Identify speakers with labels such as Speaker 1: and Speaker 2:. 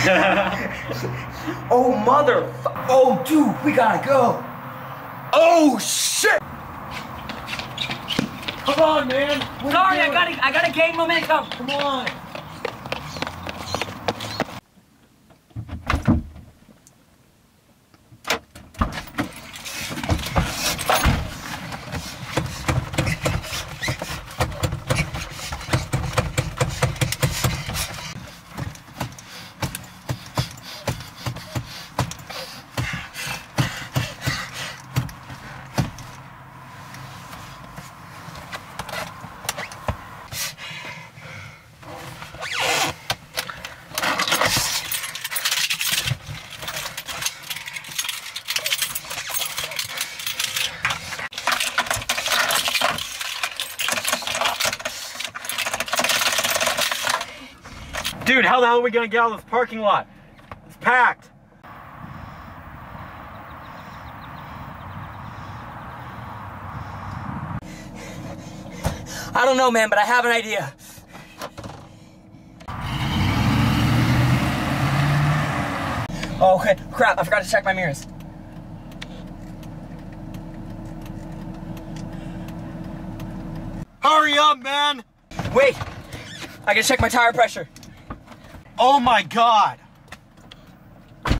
Speaker 1: Oh, oh, dude, we gotta go. Oh, shit. Come on, man.
Speaker 2: Sorry, I gotta gain momentum.
Speaker 1: Come on.
Speaker 3: Dude, how the hell are we gonna get out of this parking lot? It's packed.
Speaker 2: I don't know, man, but I have an idea. Oh, okay. Crap, I forgot to check my mirrors.
Speaker 3: Hurry up, man!
Speaker 2: Wait, I gotta check my tire pressure.
Speaker 3: Oh my God!